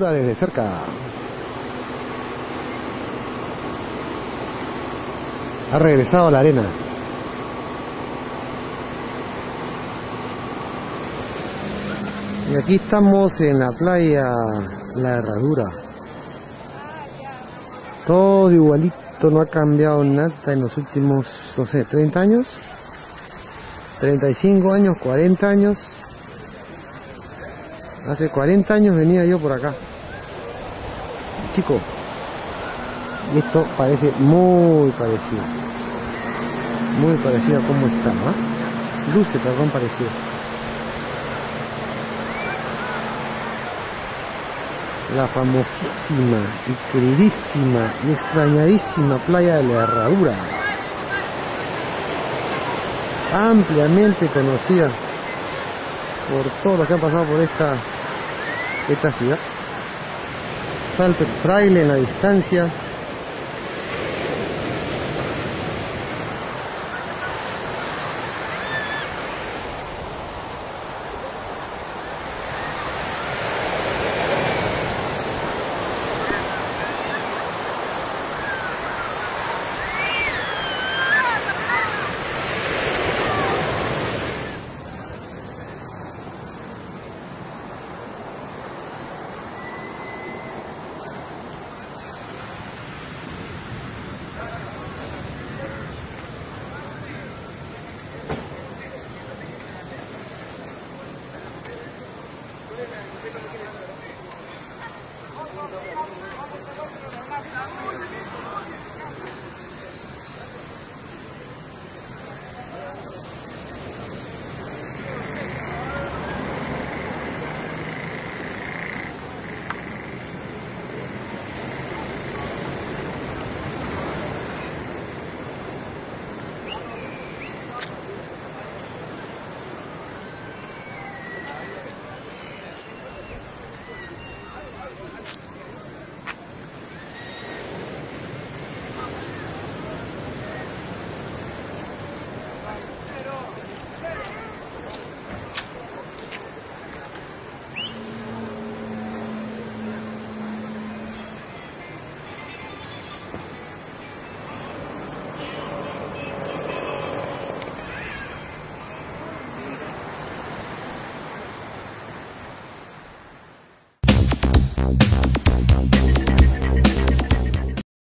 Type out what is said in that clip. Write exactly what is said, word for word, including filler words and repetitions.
Herradura desde cerca. Ha regresado a la arena. Y aquí estamos en la playa La Herradura. Todo igualito, no ha cambiado nada en los últimos, no sé, treinta años, treinta y cinco años, cuarenta años. Hace cuarenta años venía yo por acá, chico, y esto parece muy parecido, muy parecido a cómo está, ¿eh? Luce, perdón, parecido. La famosísima y queridísima y extrañadísima playa de La Herradura, ampliamente conocida por todos los que han pasado por esta esta ciudad. Salto el fraile en la distancia.